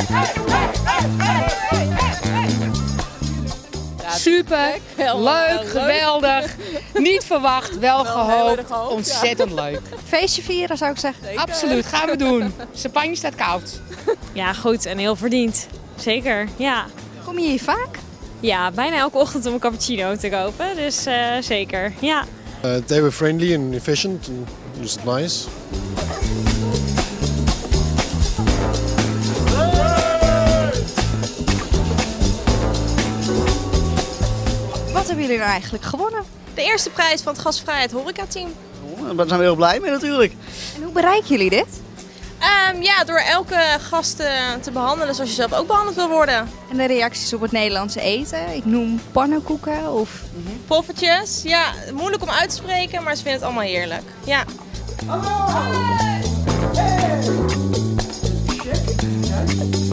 Super, leuk, geweldig. Niet verwacht, wel gehoopt. Ontzettend leuk. Feestje vieren zou ik zeggen. Absoluut, gaan we doen. Champagne staat koud. Ja, goed en heel verdiend. Zeker, ja. Kom je hier vaak? Ja, bijna elke ochtend om een cappuccino te kopen. Dus zeker, ja. They were friendly and efficient and it was nice. Wat hebben jullie nou eigenlijk gewonnen? De eerste prijs van het Gastvrijheid Horeca-team. Daar zijn we heel blij mee natuurlijk. En hoe bereiken jullie dit? Ja, door elke gast te behandelen zoals je zelf ook behandeld wil worden. En de reacties op het Nederlandse eten? Ik noem pannenkoeken of... Poffertjes, ja, moeilijk om uit te spreken, maar ze vinden het allemaal heerlijk. Ja. Hey!